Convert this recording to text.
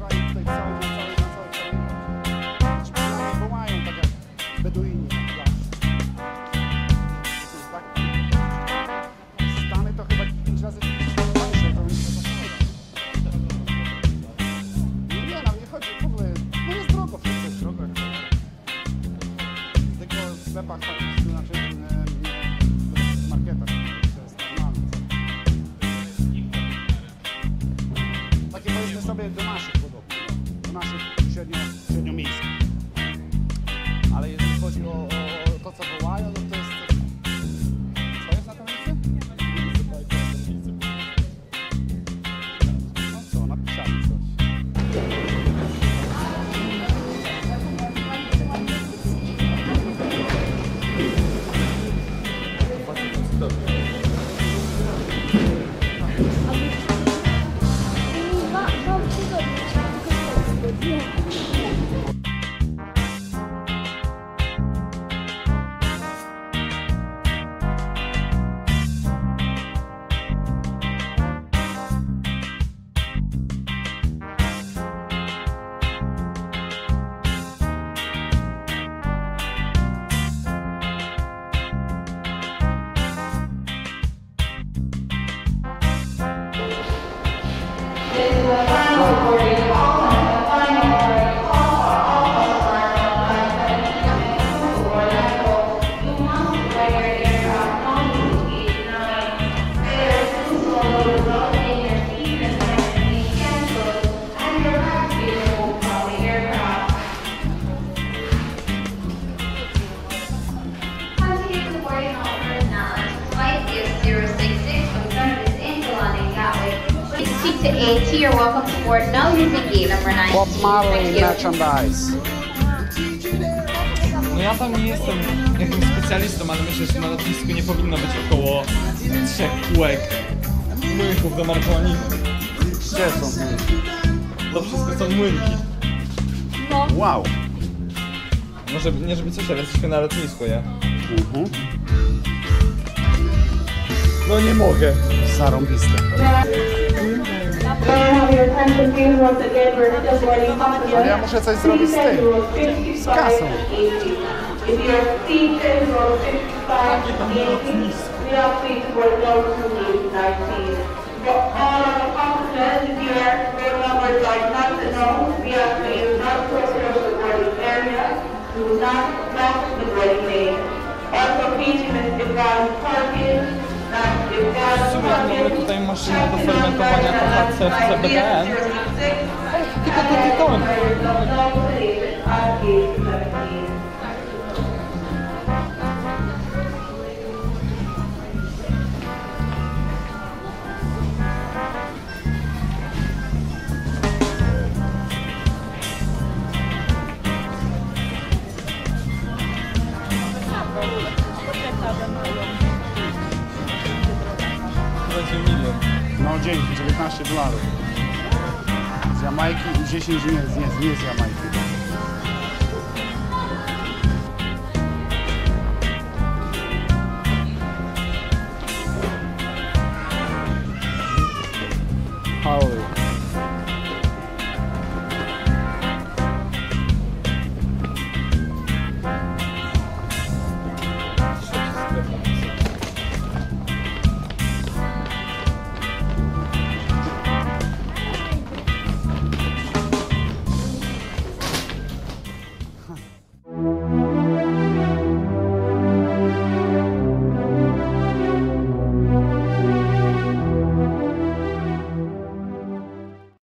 i tutaj na całej szpilami wołają tak jak beduini na plaży. Stany to chyba 5 razy tańsze, to nie, nam nie chodzi w ogóle, no jest drogo, wszystko jest drogo. Tylko w sklepach takich, znaczy w marketach, to jest normalne. Takie powiedzmy sobie do naszych podobnych, do naszych średniomiejskich. Ale jeżeli chodzi o to, co wołają, no to jest... Co jest na tym miejscu? No co, napisali coś. To AT, you're welcome to board now using gate number 19. Bob Marley merchandise. No ja tam nie jestem jakimś specjalistą, ale myślę, że na lotnisku nie powinno być około 3 kółek młynków do marihuany. Gdzie są? To wszystko są młynki. No. Wow. Może nie żeby coś, ale jesteśmy na lotnisku, nie? No nie mogę. Zarąbiste. Ale ja muszę coś zrobić z tym. Z kasą. W sumie mamy tutaj maszynę do fermentowania THC w CBD. Tylko. Będzie milion. No dzięki, $19. Z Jamajki i 10 nie z Jamajki.